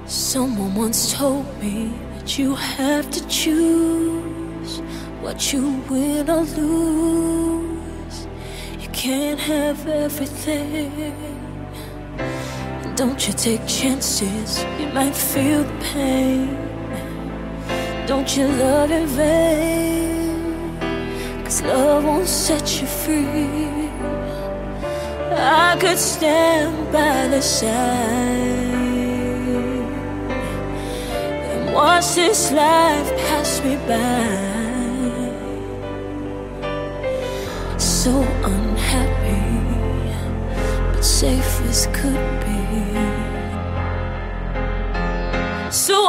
Someone once told me that you have to choose what you win or lose. You can't have everything. Don't you take chances, you might feel the pain. Don't you love in vain, 'cause love won't set you free. I could stand by the side and watch this life pass me by. So unhappy, but safe as could be. So